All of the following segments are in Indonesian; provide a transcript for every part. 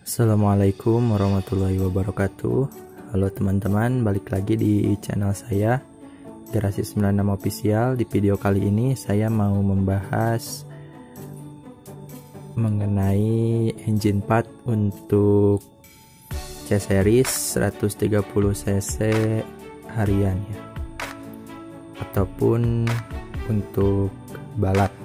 Assalamualaikum warahmatullahi wabarakatuh. Halo teman-teman, balik lagi di channel saya Garasi 96 Official. Di video kali ini saya mau membahas mengenai engine part untuk C-Series 130cc harian ya, ataupun untuk balap.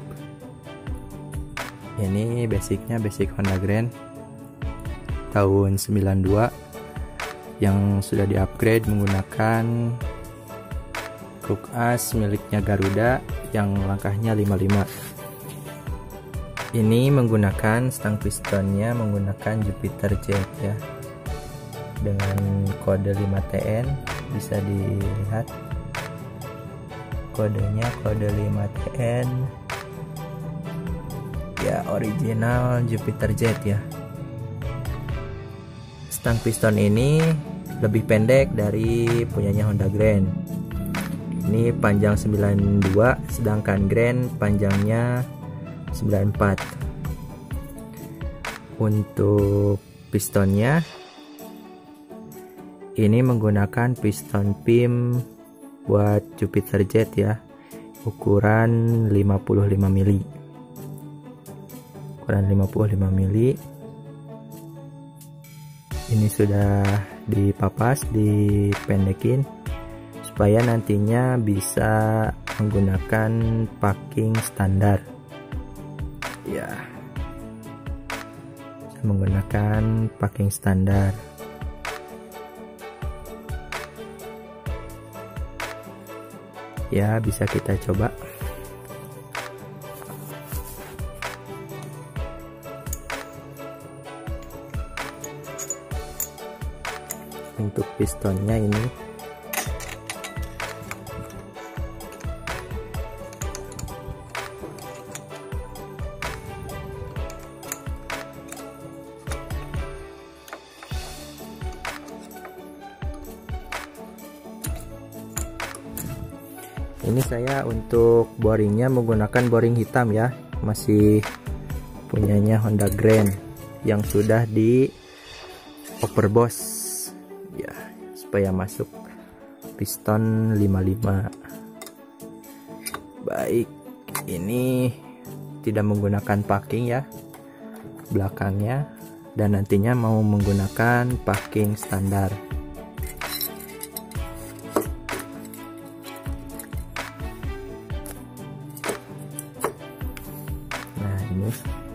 Ini basicnya basic Honda Grand tahun 92 yang sudah di-upgrade menggunakan kruk as miliknya Garuda yang langkahnya 55. Ini menggunakan stang pistonnya menggunakan Jupiter Jet ya, dengan kode 5TN. Bisa dilihat kodenya, kode 5TN ya, original Jupiter Jet ya. Stang piston ini lebih pendek dari punyanya Honda Grand. Ini panjang 92, sedangkan Grand panjangnya 94. Untuk pistonnya ini menggunakan piston PIM buat Jupiter Jet ya, ukuran 55 mili. Ukuran 55 mili. Ini sudah dipapas, dipendekin supaya nantinya bisa menggunakan packing standar ya, menggunakan packing standar. Ya, bisa kita coba. Untuk pistonnya ini saya untuk boringnya menggunakan boring hitam ya, masih punyanya Honda Grand yang sudah di overboss ya, supaya masuk piston 55. Baik, ini tidak menggunakan packing ya belakangnya, dan nantinya mau menggunakan packing standar. Nah ini,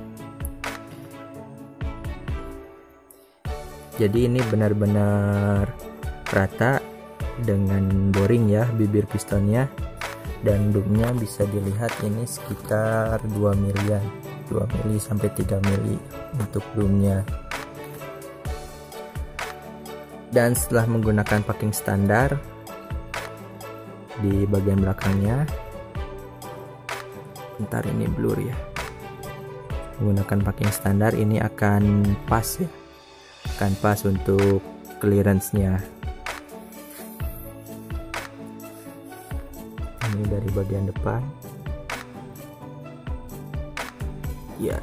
jadi ini benar-benar rata dengan boring ya bibir pistonnya, dan dumnya bisa dilihat ini sekitar 2 milian, 2 mili sampai 3 mili untuk dumnya. Dan setelah menggunakan packing standar di bagian belakangnya, bentar ini blur ya, menggunakan packing standar ini akan pas ya, akan pas untuk clearance-nya. Ini dari bagian depan ya.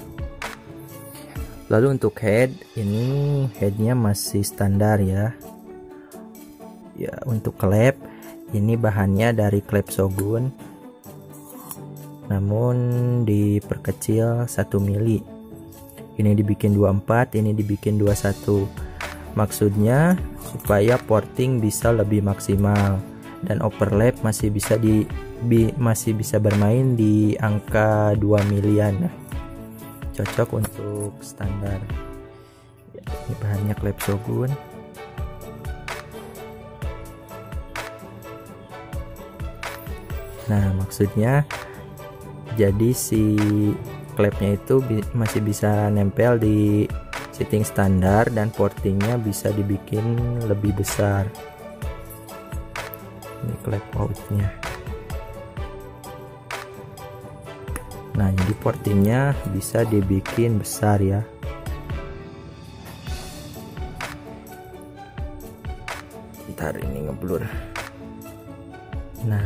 Lalu untuk head, ini headnya masih standar ya. Ya, untuk klep ini bahannya dari klep Shogun, namun diperkecil 1 mili. Ini dibikin 24, ini dibikin 21. Maksudnya supaya porting bisa lebih maksimal, dan overlap masih bisa masih bisa bermain di angka 2 milian. Cocok untuk standar ya. Ini bahannya klep Shogun. Nah, maksudnya jadi si klepnya itu masih bisa nempel di setting standar, dan portingnya bisa dibikin lebih besar. Ini klep outnya. Nah, jadi portingnya bisa dibikin besar ya. Bentar ini ngeblur. Nah,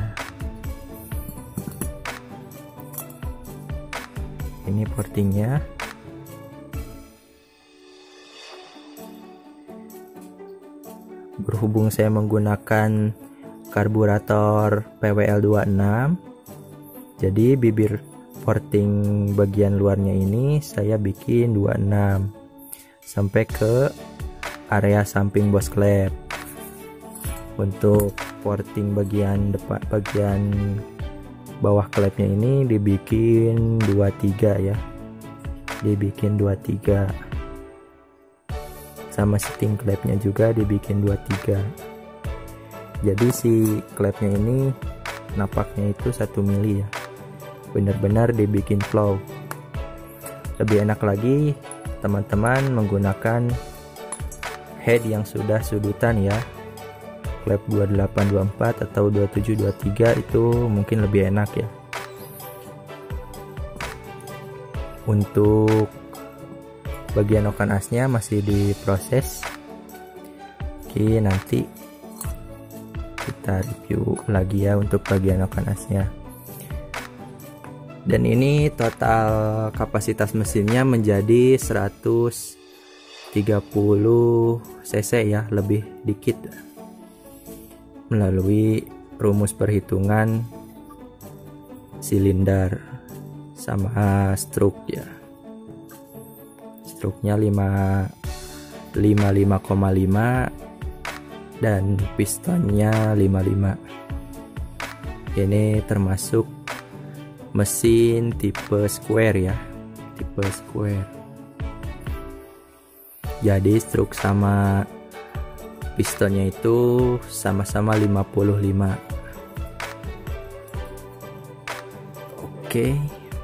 ini portingnya. Berhubung saya menggunakan karburator PWL26, jadi bibir porting bagian luarnya ini saya bikin 26 sampai ke area samping bos klep. Untuk porting bagian depan, bagian bawah klepnya ini dibikin 23 ya, dibikin 23, sama setting klepnya juga dibikin 23. Jadi si klepnya ini napaknya itu 1 mili ya, benar-benar dibikin flow. Lebih enak lagi teman-teman menggunakan head yang sudah sudutan ya, klep 2824 atau 2723 itu mungkin lebih enak ya. Untuk bagian noken asnya masih diproses. Oke, nanti kita review lagi ya untuk bagian noken asnya. Dan ini total kapasitas mesinnya menjadi 130 cc ya, lebih dikit melalui rumus perhitungan silinder sama stroke ya. Struknya 55,5 dan pistonnya 55. Ini termasuk mesin tipe square ya, tipe square. Jadi struk sama pistonnya itu sama-sama 55. Oke.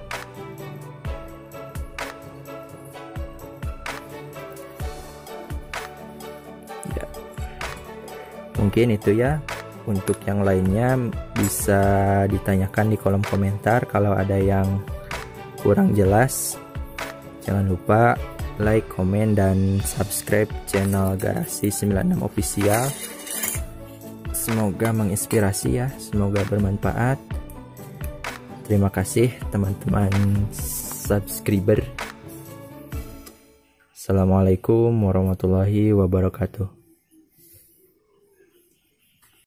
Ya. Mungkin itu ya. Untuk yang lainnya bisa ditanyakan di kolom komentar kalau ada yang kurang jelas. Jangan lupa like, komen, dan subscribe channel Garasi 96 Official. Semoga menginspirasi ya, semoga bermanfaat. Terima kasih teman-teman subscriber. Assalamualaikum warahmatullahi wabarakatuh.